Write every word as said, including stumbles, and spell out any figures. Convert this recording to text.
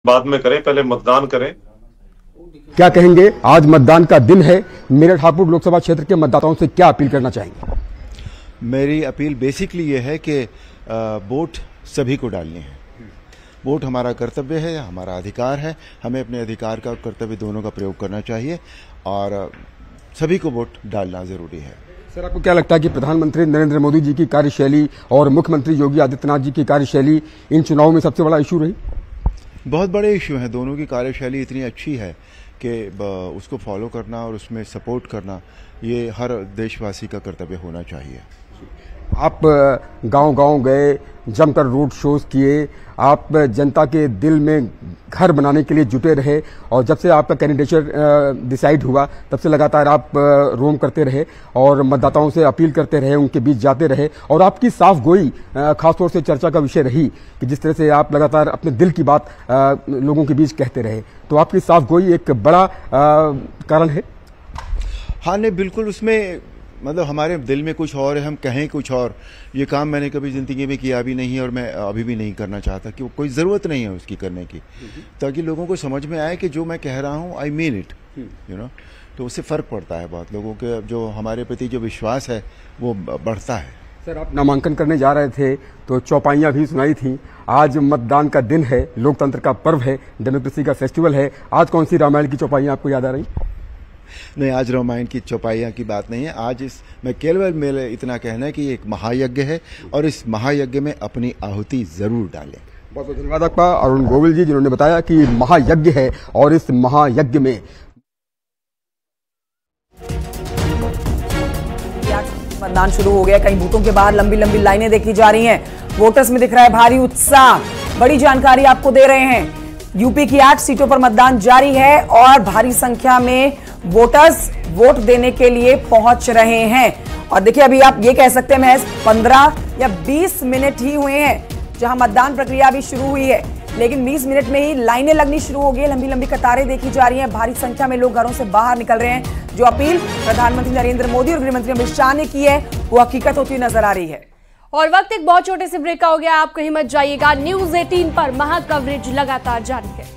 बाद में करें, पहले मतदान करें। क्या कहेंगे, आज मतदान का दिन है, मेरठ हापुड़ लोकसभा क्षेत्र के मतदाताओं से क्या अपील करना चाहेंगे? मेरी अपील बेसिकली ये है कि वोट सभी को डालनी है। वोट हमारा कर्तव्य है, हमारा अधिकार है, हमें अपने अधिकार का कर्तव्य दोनों का प्रयोग करना चाहिए और सभी को वोट डालना जरूरी है। सर, आपको क्या लगता है कि प्रधानमंत्री नरेंद्र मोदी जी की कार्यशैली और मुख्यमंत्री योगी आदित्यनाथ जी की कार्यशैली इन चुनावों में सबसे बड़ा इशू रही? बहुत बड़े इशू हैं। दोनों की कार्यशैली इतनी अच्छी है कि उसको फॉलो करना और उसमें सपोर्ट करना ये हर देशवासी का कर्तव्य होना चाहिए। आप गांव-गांव गए, जमकर रोड शोज किए, आप जनता के दिल में घर बनाने के लिए जुटे रहे और जब से आपका कैंडिडेचर डिसाइड हुआ तब से लगातार आप रोम करते रहे और मतदाताओं से अपील करते रहे, उनके बीच जाते रहे और आपकी साफ गोई खासतौर से चर्चा का विषय रही कि जिस तरह से आप लगातार अपने दिल की बात लोगों के बीच कहते रहे, तो आपकी साफ गोई एक बड़ा कारण है। हाँ, नहीं बिल्कुल, उसमें मतलब हमारे दिल में कुछ और है, हम कहें कुछ और। ये काम मैंने कभी जिंदगी में किया भी नहीं है और मैं अभी भी नहीं करना चाहता, कि कोई ज़रूरत नहीं है उसकी करने की, ताकि लोगों को समझ में आए कि जो मैं कह रहा हूँ I mean it, you know. तो उससे फ़र्क पड़ता है बहुत, लोगों के जो हमारे प्रति जो विश्वास है वो बढ़ता है। सर, आप नामांकन करने जा रहे थे तो चौपाइयाँ भी सुनाई थी। आज मतदान का दिन है, लोकतंत्र का पर्व है, डेमोक्रेसी का फेस्टिवल है। आज कौन सी रामायण की चौपाइयाँ आपको याद आ रही? नहीं, आज रामायण की चौपाइयाँ की बात नहीं है। आज इस मैं केवल मेरे इतना कहना है कि एक महायज्ञ है और इस महायज्ञ में अपनी आहुति जरूर डालें। बहुत बहुत धन्यवाद आपका अरुण गोविल जी, जिन्होंने बताया कि महायज्ञ है और इस महायज्ञ में मतदान शुरू हो गया। कई बूथों के बाहर लंबी लंबी लाइनें देखी जा रही हैं। वोटर्स में दिख रहा है भारी उत्साह। बड़ी जानकारी आपको दे रहे हैं। यूपी की आठ सीटों पर मतदान जारी है और भारी संख्या में वोटर्स वोट देने के लिए पहुंच रहे हैं। और देखिए, अभी आप ये कह सकते हैं महज पंद्रह या बीस मिनट ही हुए हैं जहां मतदान प्रक्रिया अभी शुरू हुई है, लेकिन बीस मिनट में ही लाइनें लगनी शुरू हो गई। लंबी लंबी कतारें देखी जा रही हैं। भारी संख्या में लोग घरों से बाहर निकल रहे हैं। जो अपील प्रधानमंत्री नरेंद्र मोदी और गृहमंत्री अमित शाह ने की है वो हकीकत होती नजर आ रही है। और वक्त एक बहुत छोटे से ब्रेक का हो गया। आप कहीं मत जाइएगा। न्यूज़ अठारह पर महा कवरेज लगातार जारी है।